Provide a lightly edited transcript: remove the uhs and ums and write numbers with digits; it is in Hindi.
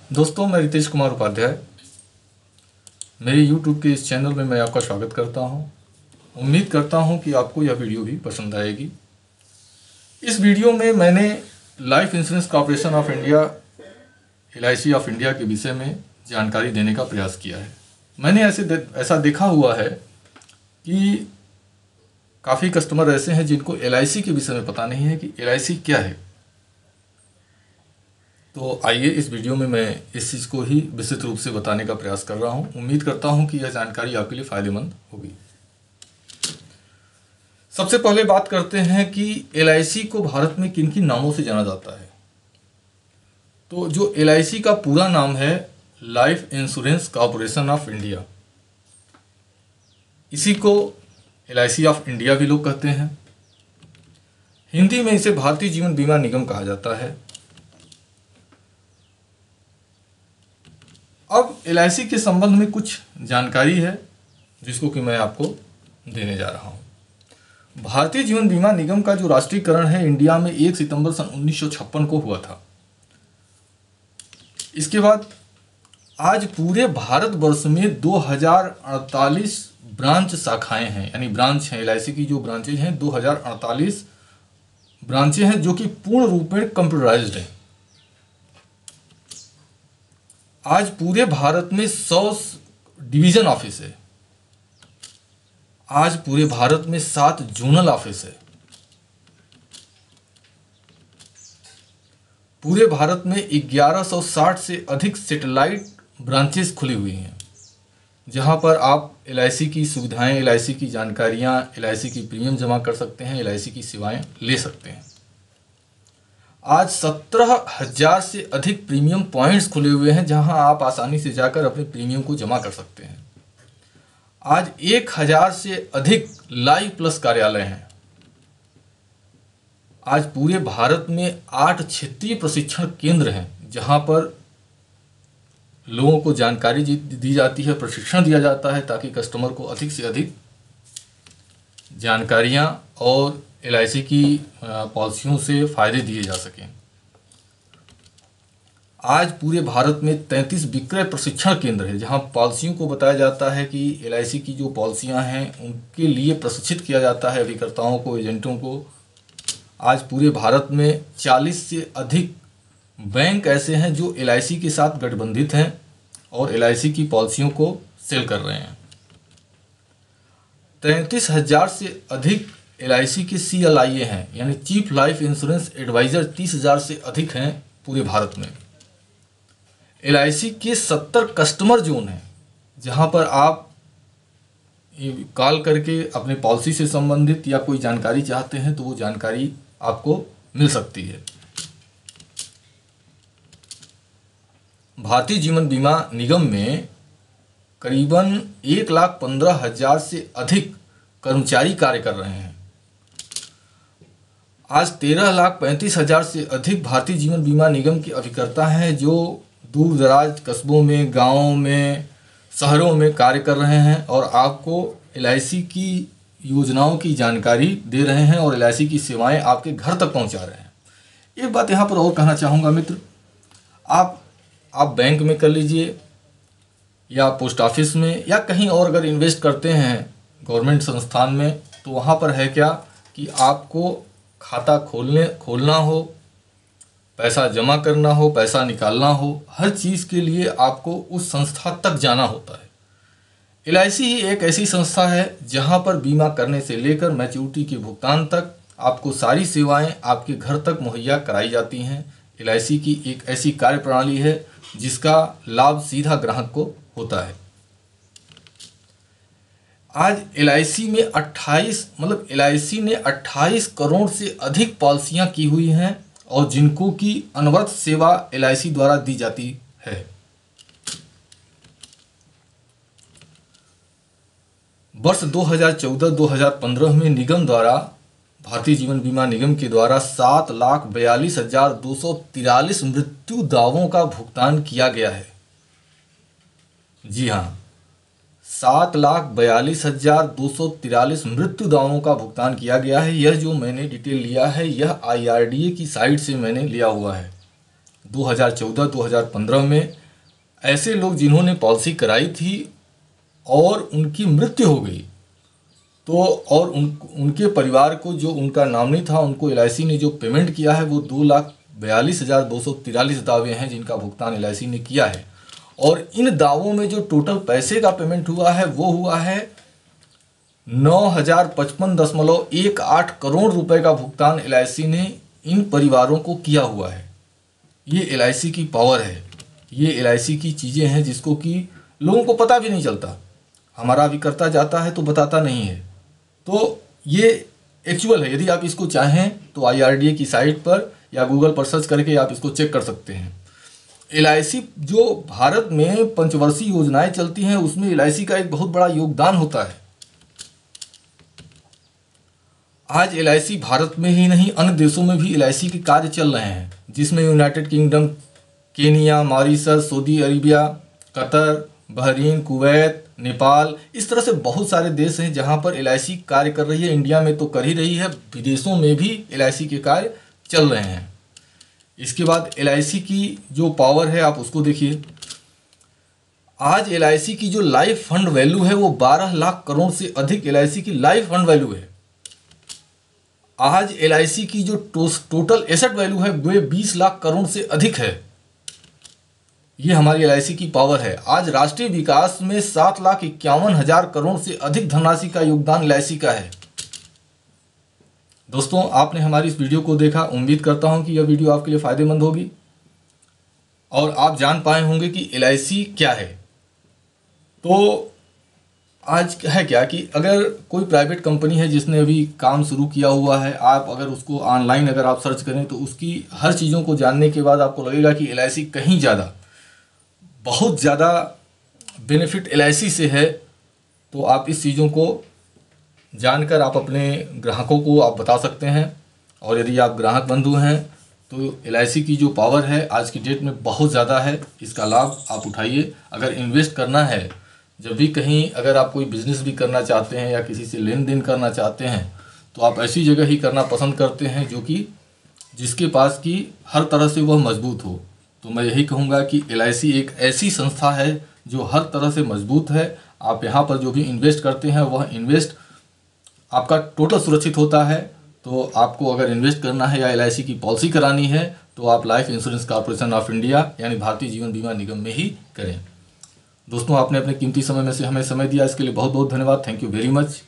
दोस्तों, मैं रितेश कुमार उपाध्याय मेरे YouTube के इस चैनल में मैं आपका स्वागत करता हूं। उम्मीद करता हूं कि आपको यह वीडियो भी पसंद आएगी। इस वीडियो में मैंने life insurance corporation of India LIC of India के विषय में जानकारी देने का प्रयास किया है। मैंने ऐसा देखा हुआ है कि काफ़ी कस्टमर ऐसे हैं जिनको LIC के विषय में पता नहीं है कि LIC क्या है। तो आइए इस वीडियो में मैं इस चीज़ को ही विस्तृत रूप से बताने का प्रयास कर रहा हूं। उम्मीद करता हूं कि यह जानकारी आपके लिए फ़ायदेमंद होगी। सबसे पहले बात करते हैं कि LIC को भारत में किन किन नामों से जाना जाता है। तो जो LIC का पूरा नाम है life insurance corporation of India, इसी को LIC ऑफ इंडिया भी लोग कहते हैं। हिंदी में इसे भारतीय जीवन बीमा निगम कहा जाता है। अब LIC के संबंध में कुछ जानकारी है जिसको कि मैं आपको देने जा रहा हूं। भारतीय जीवन बीमा निगम का जो राष्ट्रीयकरण है इंडिया में 1 सितंबर सन 1956 को हुआ था। इसके बाद आज पूरे भारतवर्ष में 2048 ब्रांच शाखाएं हैं, यानी ब्रांच हैं। LIC की जो ब्रांचेज हैं 2048 ब्रांचें हैं जो कि पूर्ण रूप में कंप्यूटराइज्ड हैं। आज पूरे भारत में 100 डिवीजन ऑफिस है। आज पूरे भारत में 7 जोनल ऑफिस है। पूरे भारत में 1160 से अधिक सैटेलाइट ब्रांचेस खुली हुई हैं, जहां पर आप LIC की सुविधाएं, LIC की जानकारियां, LIC की प्रीमियम जमा कर सकते हैं, LIC की सेवाएं ले सकते हैं। आज 17,000 से अधिक प्रीमियम पॉइंट्स खुले हुए हैं, जहां आप आसानी से जाकर अपने प्रीमियम को जमा कर सकते हैं। आज 1,000 से अधिक लाइव प्लस कार्यालय हैं। आज पूरे भारत में 8 क्षेत्रीय प्रशिक्षण केंद्र हैं, जहां पर लोगों को जानकारी दी जाती है, प्रशिक्षण दिया जाता है, ताकि कस्टमर को अधिक से अधिक जानकारियां और LIC की पॉलिसियों से फ़ायदे दिए जा सकें। आज पूरे भारत में 33 विक्रय प्रशिक्षण केंद्र है, जहां पॉलिसियों को बताया जाता है कि LIC की जो पॉलिसियां हैं उनके लिए प्रशिक्षित किया जाता है अभिकर्ताओं को, एजेंटों को। आज पूरे भारत में 40 से अधिक बैंक ऐसे हैं जो LIC के साथ गठबंधित हैं और LIC की पॉलिसियों को सेल कर रहे हैं। 33,000 से अधिक LIC के CLIA हैं, यानी चीफ लाइफ इंश्योरेंस एडवाइज़र 30,000 से अधिक हैं पूरे भारत में। LIC के 70 कस्टमर जोन हैं, जहां पर आप कॉल करके अपने पॉलिसी से संबंधित या कोई जानकारी चाहते हैं तो वो जानकारी आपको मिल सकती है। भारतीय जीवन बीमा निगम में करीबन 1,15,000 से अधिक कर्मचारी कार्य कर रहे हैं। आज 13,35,000 से अधिक भारतीय जीवन बीमा निगम के अभिकर्ता हैं जो दूर दराज कस्बों में, गांवों में, शहरों में कार्य कर रहे हैं और आपको LIC की योजनाओं की जानकारी दे रहे हैं और LIC की सेवाएं आपके घर तक पहुंचा रहे हैं। एक बात यहाँ पर और कहना चाहूँगा मित्र, आप बैंक में कर लीजिए या पोस्ट ऑफिस में या कहीं और अगर इन्वेस्ट करते हैं गवर्नमेंट संस्थान में, तो वहाँ पर है क्या कि आपको खाता खोलना हो, पैसा जमा करना हो, पैसा निकालना हो, हर चीज़ के लिए आपको उस संस्था तक जाना होता है। LIC ही एक ऐसी संस्था है जहां पर बीमा करने से लेकर मैच्योरिटी के भुगतान तक आपको सारी सेवाएं आपके घर तक मुहैया कराई जाती हैं। LIC की एक ऐसी कार्यप्रणाली है जिसका लाभ सीधा ग्राहक को होता है। आज LIC में 28 ने 28 करोड़ से अधिक पॉलिसियां की हुई हैं और जिनको की अनवरत सेवा LIC द्वारा दी जाती है। वर्ष 2014-2015 में निगम द्वारा, भारतीय जीवन बीमा निगम के द्वारा 7,42,243 मृत्यु दावों का भुगतान किया गया है। जी हाँ, 7,42,243 मृत्यु दावों का भुगतान किया गया है। यह जो मैंने डिटेल लिया है यह IRDA की साइट से मैंने लिया हुआ है। 2014-2015 में ऐसे लोग जिन्होंने पॉलिसी कराई थी और उनकी मृत्यु हो गई, तो और उनके परिवार को, जो उनका नॉमिनी था, उनको LIC ने जो पेमेंट किया है वो 2,42,243 दावे हैं जिनका भुगतान LIC ने किया है। और इन दावों में जो टोटल पैसे का पेमेंट हुआ है वो हुआ है 9,055.18 करोड़ रुपए का भुगतान LIC ने इन परिवारों को किया हुआ है। ये LIC की पावर है, ये LIC की चीज़ें हैं जिसको कि लोगों को पता भी नहीं चलता। हमारा अभिकर्ता जाता है तो बताता नहीं है। तो ये एक्चुअल है। यदि आप इसको चाहें तो IRDA की साइट पर या गूगल पर सर्च करके आप इसको चेक कर सकते हैं। LIC जो भारत में पंचवर्षीय योजनाएं चलती हैं उसमें LIC का एक बहुत बड़ा योगदान होता है। आज LIC भारत में ही नहीं अन्य देशों में भी LIC के कार्य चल रहे हैं, जिसमें United Kingdom, Kenya, Mauritius, Saudi Arabia, Qatar, Bahrain, Kuwait, Nepal, इस तरह से बहुत सारे देश हैं जहां पर LIC कार्य कर रही है। इंडिया में तो कर ही रही है, विदेशों में भी LIC के कार्य चल रहे हैं। इसके बाद LIC की जो पावर है आप उसको देखिए। आज LIC की जो लाइफ फंड वैल्यू है वो 12 लाख करोड़ से अधिक LIC की लाइफ फंड वैल्यू है। आज LIC की जो टोटल एसेट वैल्यू है वो 20 लाख करोड़ से अधिक है। ये हमारी LIC की पावर है। आज राष्ट्रीय विकास में 7,51,000 करोड़ से अधिक धनराशि का योगदान LIC का है। दोस्तों, आपने हमारी इस वीडियो को देखा। उम्मीद करता हूं कि यह वीडियो आपके लिए फ़ायदेमंद होगी और आप जान पाए होंगे कि LIC क्या है। तो आज है क्या कि अगर कोई प्राइवेट कंपनी है जिसने अभी काम शुरू किया हुआ है, आप अगर उसको ऑनलाइन अगर आप सर्च करें तो उसकी हर चीज़ों को जानने के बाद आपको लगेगा कि LIC कहीं ज़्यादा, बहुत ज़्यादा बेनिफिट LIC से है। तो आप इस चीज़ों को जानकर आप अपने ग्राहकों को आप बता सकते हैं। और यदि आप ग्राहक बंधु हैं तो LIC की जो पावर है आज की डेट में बहुत ज़्यादा है। इसका लाभ आप उठाइए। अगर इन्वेस्ट करना है, जब भी कहीं अगर आप कोई बिज़नेस भी करना चाहते हैं या किसी से लेन देन करना चाहते हैं तो आप ऐसी जगह ही करना पसंद करते हैं जो कि जिसके पास की हर तरह से वह मजबूत हो। तो मैं यही कहूँगा कि LIC एक ऐसी संस्था है जो हर तरह से मजबूत है। आप यहाँ पर जो भी इन्वेस्ट करते हैं वह इन्वेस्ट आपका टोटल सुरक्षित होता है। तो आपको अगर इन्वेस्ट करना है या LIC की पॉलिसी करानी है तो आप life insurance corporation of India यानी भारतीय जीवन बीमा निगम में ही करें। दोस्तों, आपने अपने कीमती समय में से हमें समय दिया, इसके लिए बहुत बहुत धन्यवाद। Thank you very much.